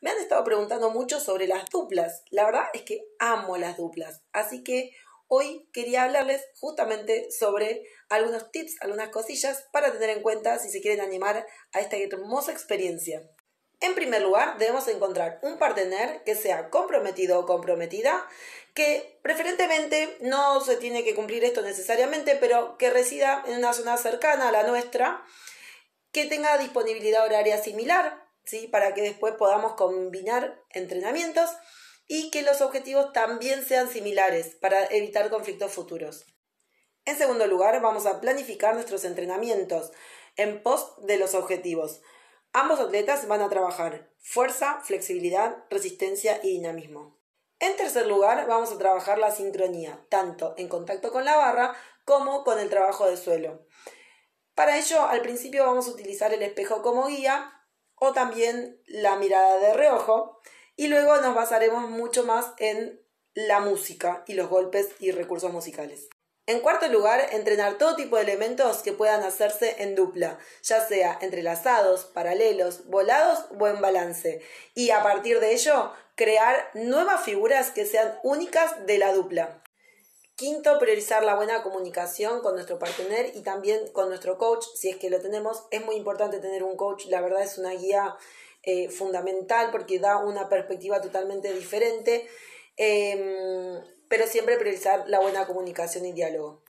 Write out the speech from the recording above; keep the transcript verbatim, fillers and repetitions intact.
Me han estado preguntando mucho sobre las duplas. La verdad es que amo las duplas. Así que hoy quería hablarles justamente sobre algunos tips, algunas cosillas para tener en cuenta si se quieren animar a esta hermosa experiencia. En primer lugar, debemos encontrar un partener que sea comprometido o comprometida, que preferentemente no se tiene que cumplir esto necesariamente, pero que resida en una zona cercana a la nuestra, que tenga disponibilidad horaria similar, ¿sí? Para que después podamos combinar entrenamientos y que los objetivos también sean similares para evitar conflictos futuros. En segundo lugar, vamos a planificar nuestros entrenamientos en pos de los objetivos. Ambos atletas van a trabajar fuerza, flexibilidad, resistencia y dinamismo. En tercer lugar, vamos a trabajar la sincronía, tanto en contacto con la barra como con el trabajo de suelo. Para ello, al principio vamos a utilizar el espejo como guía o también la mirada de reojo y luego nos basaremos mucho más en la música y los golpes y recursos musicales. En cuarto lugar, entrenar todo tipo de elementos que puedan hacerse en dupla, ya sea entrelazados, paralelos, volados o en balance, y a partir de ello, crear nuevas figuras que sean únicas de la dupla. Quinto, priorizar la buena comunicación con nuestro partener y también con nuestro coach, si es que lo tenemos. Es muy importante tener un coach, la verdad es una guía eh, fundamental porque da una perspectiva totalmente diferente. Eh, pero siempre priorizar la buena comunicación y diálogo.